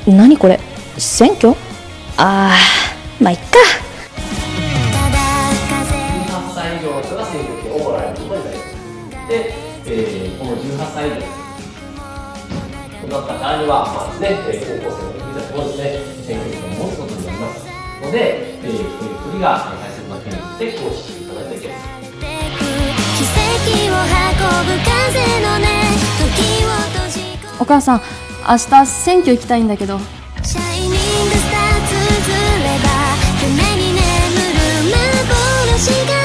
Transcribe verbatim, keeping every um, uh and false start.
何これ、選挙？あー、まあいっか。 じゅうはっさい以上の人が選挙権をもらえることになります。で、えー、このじゅうはっさい以上となったからには、まあですね、高校生の時たちもですね、選挙権を持つことになりますので、えー、一人一人が大切な権利として行使していかないといけない。 お母さん、明日選挙行きたいんだけど。 シャイニングスターつづれば夢に眠る幻が